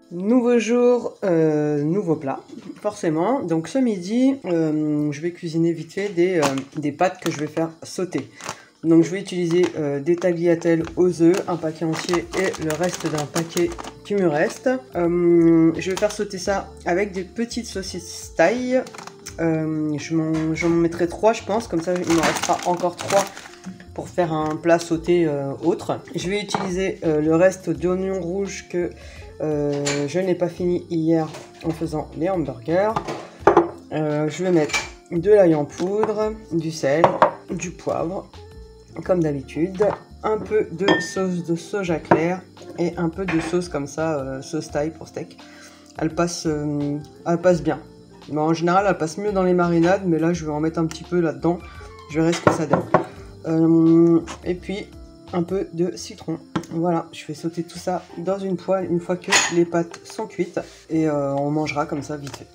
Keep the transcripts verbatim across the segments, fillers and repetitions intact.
Nouveau jour, euh, nouveau plat, forcément. Donc ce midi, euh, je vais cuisiner vite fait des, euh, des pâtes que je vais faire sauter. Donc je vais utiliser euh, des tagliatelles aux œufs, un paquet entier et le reste d'un paquet qui me reste. Euh, je vais faire sauter ça avec des petites saucisses taille. Euh, J'en mettrai trois, je pense, comme ça il me restera encore trois pour faire un plat sauté euh, autre. Je vais utiliser euh, le reste d'oignons rouges que euh, je n'ai pas fini hier en faisant les hamburgers. Euh, je vais mettre de l'ail en poudre, du sel, du poivre, comme d'habitude, un peu de sauce de soja clair et un peu de sauce comme ça, euh, sauce thaï pour steak. Elle passe, euh, elle passe bien. Mais en général, elle passe mieux dans les marinades, mais là, je vais en mettre un petit peu là-dedans. Je verrai ce que ça donne. Euh, et puis, un peu de citron. Voilà, je fais sauter tout ça dans une poêle une fois que les pâtes sont cuites. Et euh, on mangera comme ça vite fait.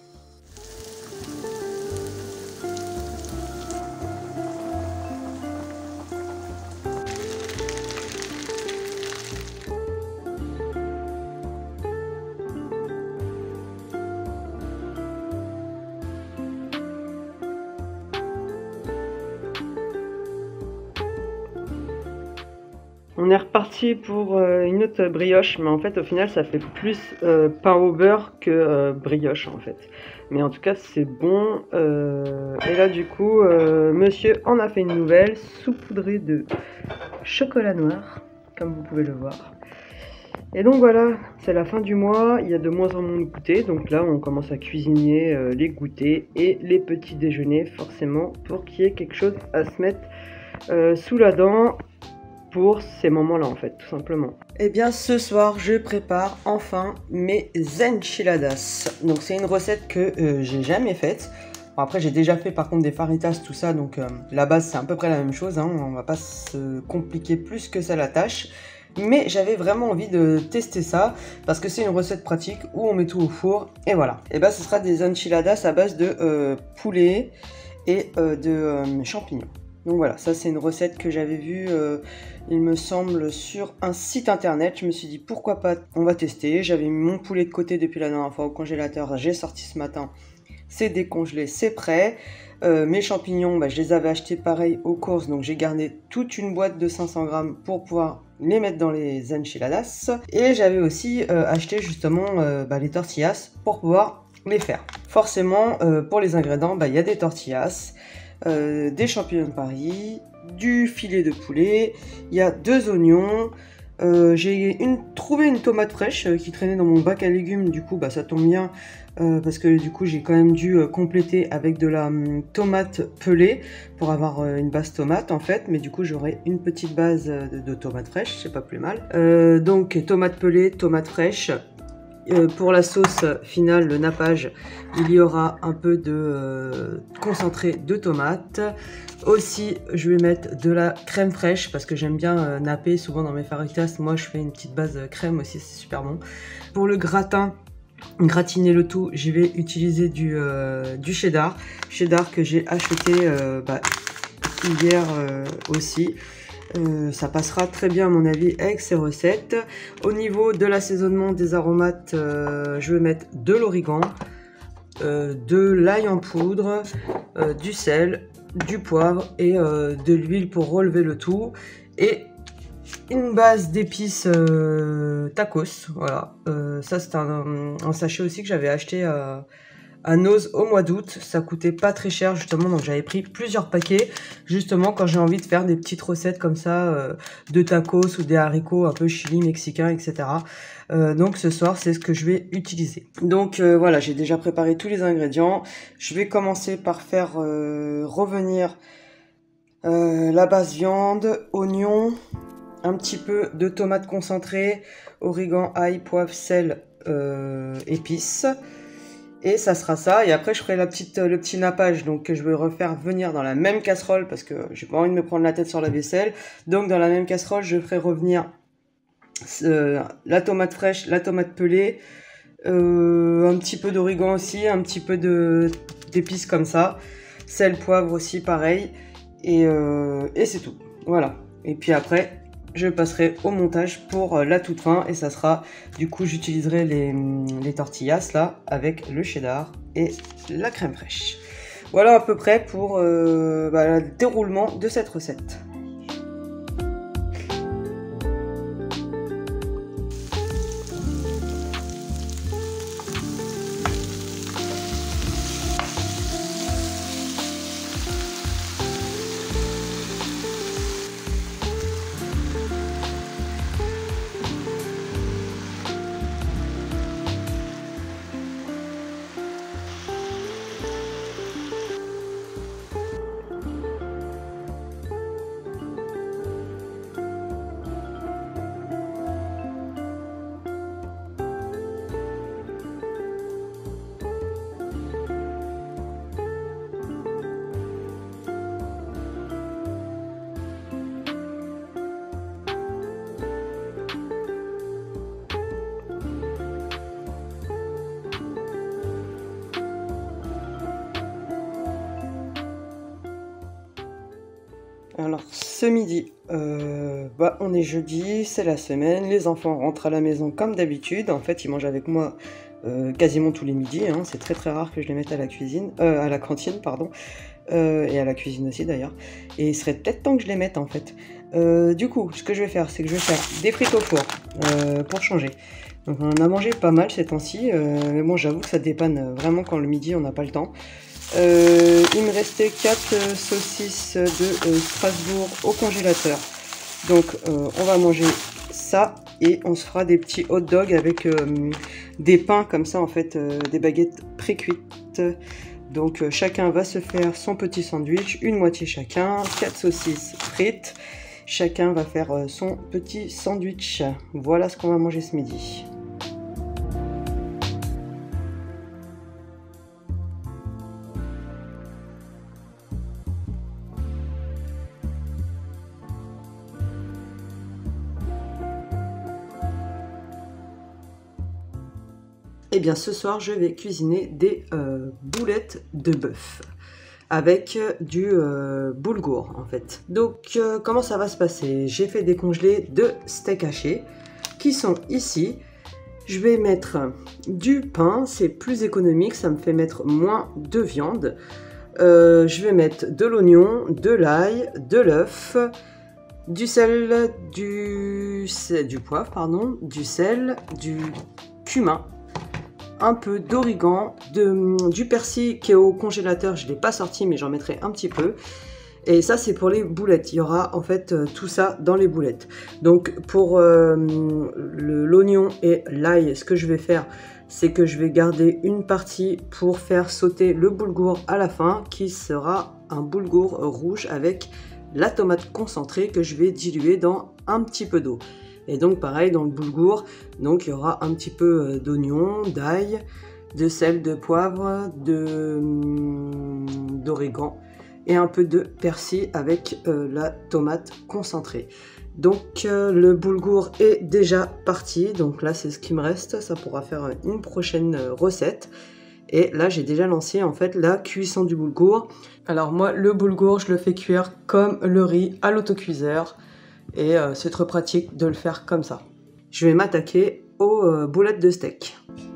On est reparti pour euh, une autre brioche, mais en fait au final ça fait plus euh, pain au beurre que euh, brioche en fait. Mais en tout cas c'est bon. Euh, et là du coup, euh, monsieur en a fait une nouvelle, saupoudrée de chocolat noir, comme vous pouvez le voir. Et donc voilà, c'est la fin du mois, il y a de moins en moins de goûters, donc là on commence à cuisiner euh, les goûters et les petits déjeuners forcément pour qu'il y ait quelque chose à se mettre euh, sous la dent pour ces moments-là en fait, tout simplement. Et bien ce soir, je prépare enfin mes enchiladas. Donc c'est une recette que euh, j'ai jamais faite. Bon, après j'ai déjà fait par contre des faritas, tout ça, donc euh, la base c'est à peu près la même chose, hein. On va pas se compliquer plus que ça la tâche. Mais j'avais vraiment envie de tester ça parce que c'est une recette pratique où on met tout au four et voilà. Et bien ce sera des enchiladas à base de euh, poulet et euh, de euh, champignons. Donc voilà, ça c'est une recette que j'avais vue, euh, il me semble, sur un site internet. Je me suis dit pourquoi pas, on va tester. J'avais mis mon poulet de côté depuis la dernière fois au congélateur, j'ai sorti ce matin. C'est décongelé, c'est prêt. Euh, mes champignons, bah, je les avais achetés pareil aux courses, donc j'ai gardé toute une boîte de cinq cents grammes pour pouvoir les mettre dans les enchiladas. Et j'avais aussi euh, acheté justement euh, bah, les tortillas pour pouvoir les faire. Forcément, euh, pour les ingrédients, bah, y a des tortillas, euh, des champignons de Paris, du filet de poulet, il y a deux oignons. Euh, j'ai une, trouvé une tomate fraîche euh, qui traînait dans mon bac à légumes, du coup bah, ça tombe bien euh, parce que du coup j'ai quand même dû euh, compléter avec de la hum, tomate pelée pour avoir euh, une base tomate en fait, mais du coup j'aurai une petite base de, de tomate fraîche, c'est pas plus mal. Euh, donc tomate pelée, tomate fraîche. Euh, pour la sauce finale, le nappage, il y aura un peu de euh, concentré de tomate. Aussi, je vais mettre de la crème fraîche parce que j'aime bien euh, napper. Souvent dans mes faritas, moi je fais une petite base crème aussi, c'est super bon. Pour le gratin, gratiner le tout, je vais utiliser du, euh, du cheddar. Cheddar que j'ai acheté euh, bah, hier euh, aussi. Euh, ça passera très bien à mon avis avec ces recettes. Au niveau de l'assaisonnement des aromates, euh, je vais mettre de l'origan, euh, de l'ail en poudre, euh, du sel, du poivre et euh, de l'huile pour relever le tout. Et une base d'épices euh, tacos. Voilà, euh, ça c'est un, un sachet aussi que j'avais acheté à... à Noz au mois d'août. Ça coûtait pas très cher justement, donc j'avais pris plusieurs paquets justement quand j'ai envie de faire des petites recettes comme ça euh, de tacos ou des haricots un peu chili mexicain, etc. Euh, donc ce soir c'est ce que je vais utiliser. Donc euh, voilà, j'ai déjà préparé tous les ingrédients. Je vais commencer par faire euh, revenir euh, la base viande, oignon, un petit peu de tomate concentrée, origan, ail, poivre, sel, euh, épices. Et ça sera ça, et après je ferai la petite, le petit nappage, donc que je vais refaire venir dans la même casserole, parce que j'ai pas envie de me prendre la tête sur la vaisselle. Donc dans la même casserole, je ferai revenir euh, la tomate fraîche, la tomate pelée, euh, un petit peu d'origan aussi, un petit peu de d'épices comme ça, sel, poivre aussi pareil, et, euh, et c'est tout. Voilà. Et puis après, je passerai au montage pour la toute fin et ça sera, du coup j'utiliserai les, les tortillas là avec le cheddar et la crème fraîche. Voilà à peu près pour euh, bah, le déroulement de cette recette. Alors ce midi, euh, bah, on est jeudi, c'est la semaine, les enfants rentrent à la maison comme d'habitude. En fait, ils mangent avec moi euh, quasiment tous les midis, hein. C'est très très rare que je les mette à la cuisine, euh, à la cantine, pardon, euh, et à la cuisine aussi d'ailleurs. Et il serait peut-être temps que je les mette en fait. Euh, du coup, ce que je vais faire, c'est que je vais faire des frites au four euh, pour changer. Donc on en a mangé pas mal ces temps-ci, euh, mais bon, j'avoue que ça dépanne vraiment quand le midi on n'a pas le temps. Euh, il me restait quatre euh, saucisses de euh, Strasbourg au congélateur. Donc euh, on va manger ça et on se fera des petits hot dogs avec euh, des pains comme ça en fait, euh, des baguettes pré-cuites. Donc euh, chacun va se faire son petit sandwich, une moitié chacun, quatre saucisses frites. Chacun va faire euh, son petit sandwich. Voilà ce qu'on va manger ce midi. Et bien ce soir je vais cuisiner des euh, boulettes de bœuf avec du euh, boulgour en fait. Donc euh, comment ça va se passer? J'ai fait des congelés de steak haché qui sont ici. Je vais mettre du pain, c'est plus économique, ça me fait mettre moins de viande. Euh, je vais mettre de l'oignon, de l'ail, de l'œuf, du sel, du, du poivre, pardon, du sel, du cumin, un peu d'origan, du persil qui est au congélateur, je ne l'ai pas sorti mais j'en mettrai un petit peu. Et ça c'est pour les boulettes, il y aura en fait euh, tout ça dans les boulettes. Donc pour euh, l'oignon et l'ail, ce que je vais faire, c'est que je vais garder une partie pour faire sauter le boulgour à la fin, qui sera un boulgour rouge avec la tomate concentrée que je vais diluer dans un petit peu d'eau. Et donc pareil dans le boulgour, donc il y aura un petit peu d'oignon, d'ail, de sel, de poivre, de d'origan et un peu de persil avec euh, la tomate concentrée. Donc euh, le boulgour est déjà parti, donc là c'est ce qui me reste, ça pourra faire une prochaine recette. Et là j'ai déjà lancé en fait la cuisson du boulgour. Alors moi le boulgour je le fais cuire comme le riz à l'autocuiseur. Et euh, c'est trop pratique de le faire comme ça. Je vais m'attaquer aux euh, boulettes de steak.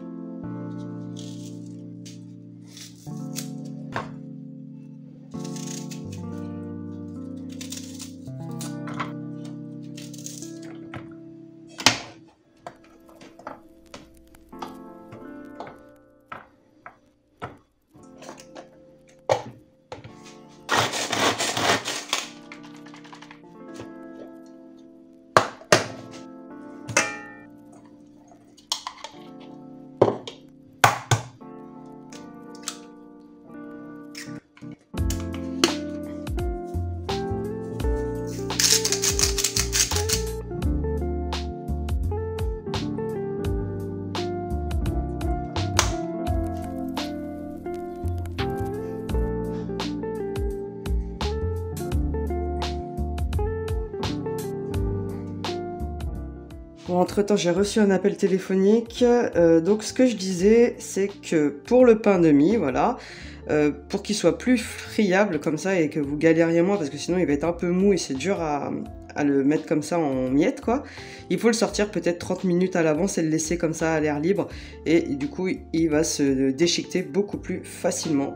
Bon, entre-temps, j'ai reçu un appel téléphonique. Euh, donc, ce que je disais, c'est que pour le pain de mie, voilà, euh, pour qu'il soit plus friable comme ça et que vous galériez moins parce que sinon il va être un peu mou et c'est dur à, à le mettre comme ça en miettes quoi. Il faut le sortir peut-être trente minutes à l'avance et le laisser comme ça à l'air libre et du coup il va se déchiqueter beaucoup plus facilement.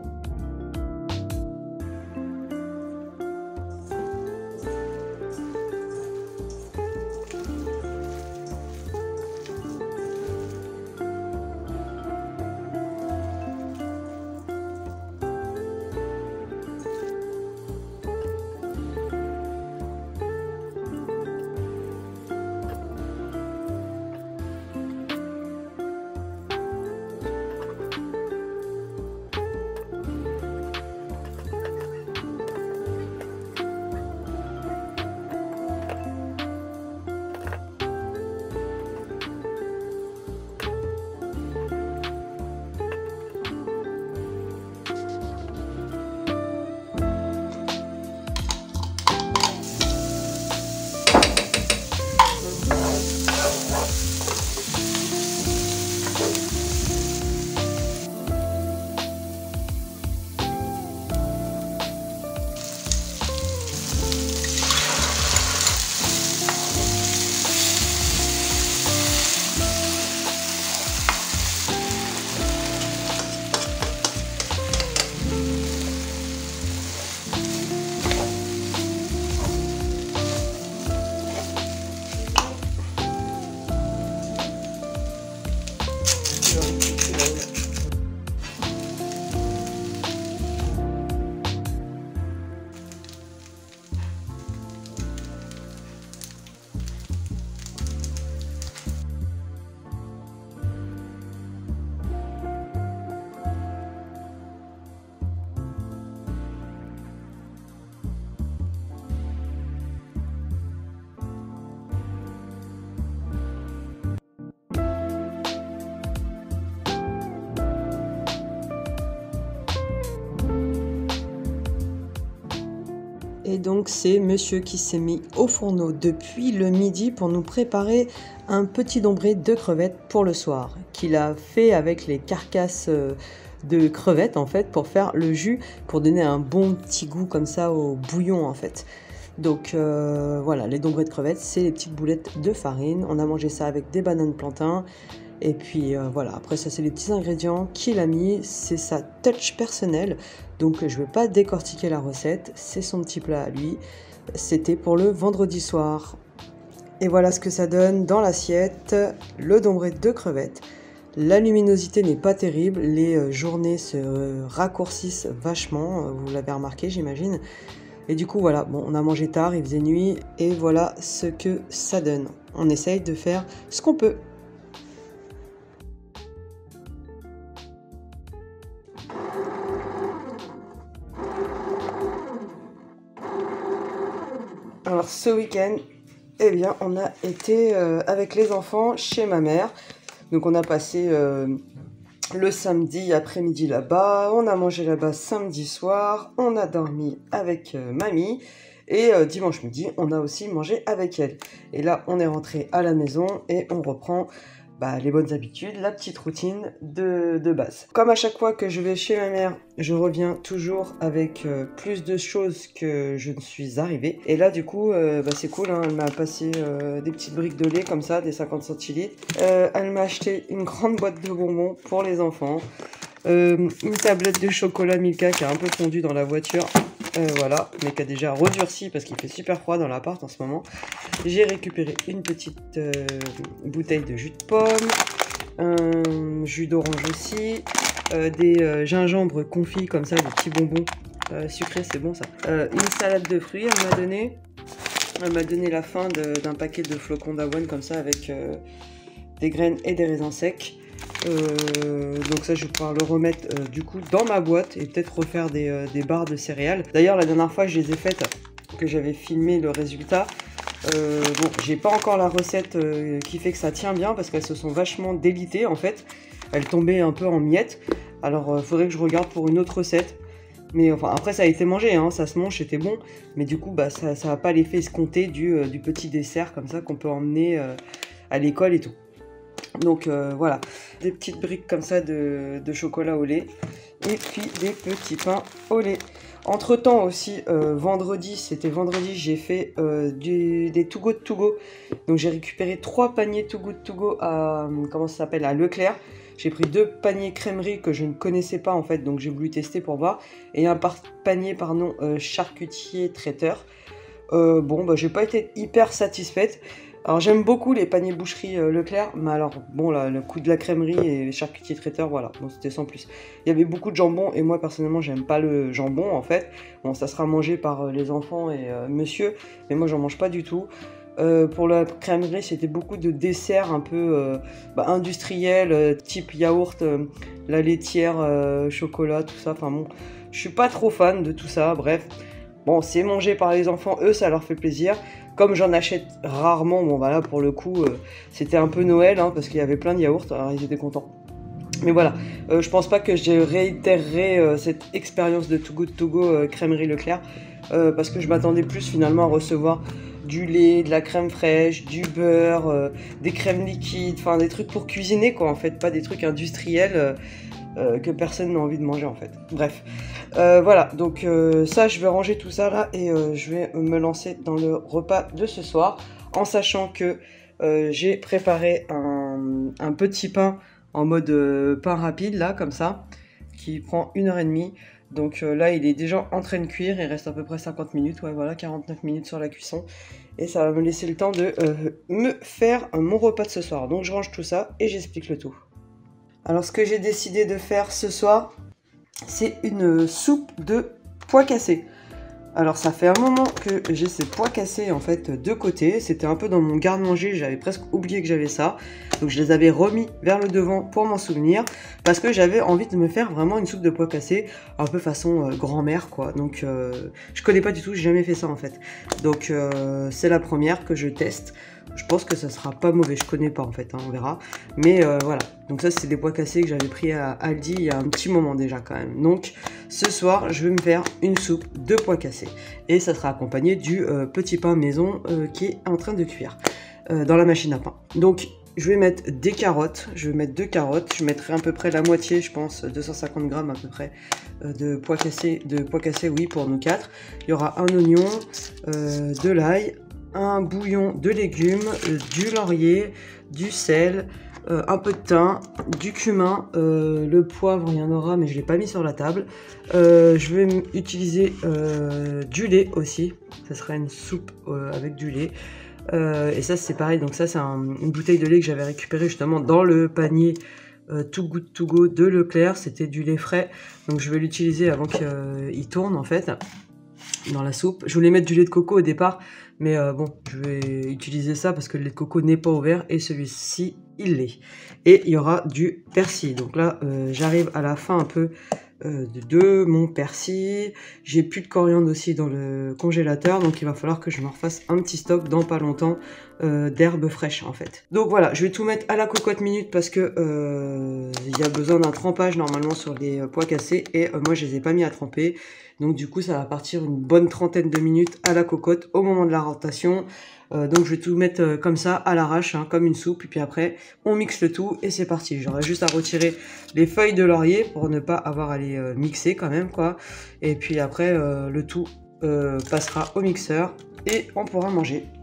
Et donc c'est monsieur qui s'est mis au fourneau depuis le midi pour nous préparer un petit dombré de crevettes pour le soir, qu'il a fait avec les carcasses de crevettes en fait pour faire le jus, pour donner un bon petit goût comme ça au bouillon en fait. Donc euh, voilà, les dombrés de crevettes, c'est les petites boulettes de farine. On a mangé ça avec des bananes plantains. Et puis euh, voilà, après ça c'est les petits ingrédients qu'il a mis, c'est sa touch personnelle, donc je ne vais pas décortiquer la recette, c'est son petit plat à lui, c'était pour le vendredi soir. Et voilà ce que ça donne dans l'assiette, le dombré de crevettes. La luminosité n'est pas terrible, les journées se raccourcissent vachement, vous l'avez remarqué j'imagine. Et du coup voilà, bon on a mangé tard, il faisait nuit, et voilà ce que ça donne. On essaye de faire ce qu'on peut. Alors ce week-end, eh bien, on a été euh, avec les enfants chez ma mère. Donc on a passé euh, le samedi après-midi là-bas, on a mangé là-bas samedi soir, on a dormi avec euh, mamie et euh, dimanche midi, on a aussi mangé avec elle. Et là, on est rentré à la maison et on reprend bah, les bonnes habitudes, la petite routine de, de base. Comme à chaque fois que je vais chez ma mère, je reviens toujours avec euh, plus de choses que je ne suis arrivée. Et là, du coup, euh, bah, c'est cool, hein, elle m'a passé euh, des petites briques de lait comme ça, des cinquante centilitres. Euh, elle m'a acheté une grande boîte de bonbons pour les enfants. Euh, une tablette de chocolat Milka qui a un peu fondu dans la voiture. Euh, voilà, mais qui a déjà redurci parce qu'il fait super froid dans l'appart en ce moment. J'ai récupéré une petite euh, bouteille de jus de pomme, un jus d'orange aussi, euh, des euh, gingembres confits comme ça, des petits bonbons euh, sucrés, c'est bon ça. Euh, une salade de fruits, elle m'a donné. Elle m'a donné la fin d'un paquet de flocons d'avoine comme ça avec euh, des graines et des raisins secs. Euh, donc ça je vais pouvoir le remettre euh, du coup dans ma boîte et peut-être refaire des, euh, des barres de céréales. D'ailleurs la dernière fois je les ai faites, que j'avais filmé le résultat, euh, bon j'ai pas encore la recette euh, qui fait que ça tient bien parce qu'elles se sont vachement délitées en fait. Elles tombaient un peu en miettes, alors euh, faudrait que je regarde pour une autre recette. Mais enfin après ça a été mangé, hein, ça se mange, c'était bon, mais du coup bah ça n'a pas l'effet escompté du, euh, du petit dessert comme ça qu'on peut emmener euh, à l'école et tout. Donc euh, voilà, des petites briques comme ça de, de chocolat au lait et puis des petits pains au lait. Entre temps aussi, euh, vendredi, c'était vendredi, j'ai fait euh, du, des Too Good To Go. Donc j'ai récupéré trois paniers Too Good To Go à, comment ça s'appelle, à Leclerc. J'ai pris deux paniers crèmerie que je ne connaissais pas en fait, donc j'ai voulu tester pour voir. Et un par panier, pardon, euh, charcutier traiteur. Euh, bon, bah j'ai pas été hyper satisfaite. Alors j'aime beaucoup les paniers boucherie euh, Leclerc, mais alors bon là, le coup de la crèmerie et les charcutiers traiteur, voilà, bon c'était sans plus. Il y avait beaucoup de jambon et moi personnellement j'aime pas le jambon en fait. Bon ça sera mangé par euh, les enfants et euh, monsieur, mais moi j'en mange pas du tout. Euh, pour la crèmerie c'était beaucoup de desserts un peu euh, bah, industriels, euh, type yaourt, euh, la laitière, euh, chocolat, tout ça. Enfin bon, je suis pas trop fan de tout ça, bref. Bon, c'est mangé par les enfants, eux, ça leur fait plaisir. Comme j'en achète rarement, bon, voilà, pour le coup, euh, c'était un peu Noël, hein, parce qu'il y avait plein de yaourts, alors ils étaient contents. Mais voilà, euh, je pense pas que je réitérerai euh, cette expérience de Too Good To Go euh, crèmerie Leclerc, euh, parce que je m'attendais plus finalement à recevoir du lait, de la crème fraîche, du beurre, euh, des crèmes liquides, enfin des trucs pour cuisiner, quoi, en fait, pas des trucs industriels. Euh, Euh, que personne n'a envie de manger en fait. Bref, euh, voilà, donc euh, ça je vais ranger tout ça là et euh, je vais me lancer dans le repas de ce soir en sachant que euh, j'ai préparé un, un petit pain en mode euh, pain rapide là comme ça qui prend une heure et demie. Donc euh, là il est déjà en train de cuire, il reste à peu près cinquante minutes, ouais voilà, quarante-neuf minutes sur la cuisson et ça va me laisser le temps de euh, me faire mon repas de ce soir. Donc je range tout ça et j'explique le tout. Alors ce que j'ai décidé de faire ce soir, c'est une soupe de pois cassés. Alors ça fait un moment que j'ai ces pois cassés en fait de côté, c'était un peu dans mon garde-manger, j'avais presque oublié que j'avais ça. Donc je les avais remis vers le devant pour m'en souvenir, parce que j'avais envie de me faire vraiment une soupe de pois cassés, un peu façon euh, grand-mère quoi. Donc euh, je connais pas du tout, j'ai jamais fait ça en fait. Donc euh, c'est la première que je teste. Je pense que ça sera pas mauvais, je connais pas en fait, hein, on verra. Mais euh, voilà, donc ça c'est des pois cassés que j'avais pris à Aldi il y a un petit moment déjà quand même. Donc ce soir je vais me faire une soupe de pois cassés. Et ça sera accompagné du euh, petit pain maison euh, qui est en train de cuire euh, dans la machine à pain. Donc je vais mettre des carottes, je vais mettre deux carottes, je mettrai à peu près la moitié, je pense, deux cent cinquante grammes à peu près euh, de pois cassés, de pois cassés, oui, pour nous quatre. Il y aura un oignon, euh, de l'ail, un bouillon de légumes, euh, du laurier, du sel, euh, un peu de thym, du cumin, euh, le poivre il y en aura mais je ne l'ai pas mis sur la table. Euh, je vais utiliser euh, du lait aussi, ça sera une soupe euh, avec du lait. Euh, et ça c'est pareil, donc ça c'est un, une bouteille de lait que j'avais récupérée justement dans le panier euh, Too Good To Go de Leclerc, c'était du lait frais, donc je vais l'utiliser avant qu'il euh, tourne en fait dans la soupe. Je voulais mettre du lait de coco au départ, mais euh, bon, je vais utiliser ça parce que le lait de coco n'est pas ouvert et celui-ci, il l'est. Et il y aura du persil. Donc là, euh, j'arrive à la fin un peu euh, de, de mon persil. J'ai plus de coriandre aussi dans le congélateur, donc il va falloir que je me refasse un petit stock dans pas longtemps euh, d'herbes fraîches en fait. Donc voilà, je vais tout mettre à la cocotte minute parce que euh, il y a besoin d'un trempage normalement sur les pois cassés et euh, moi je les ai pas mis à tremper. Donc du coup ça va partir une bonne trentaine de minutes à la cocotte au moment de la rotation. Euh, donc je vais tout mettre euh, comme ça à l'arrache, hein, comme une soupe. Et puis après on mixe le tout et c'est parti. J'aurai juste à retirer les feuilles de laurier pour ne pas avoir à les euh, mixer quand même quoi. Et puis après euh, le tout euh, passera au mixeur et on pourra manger.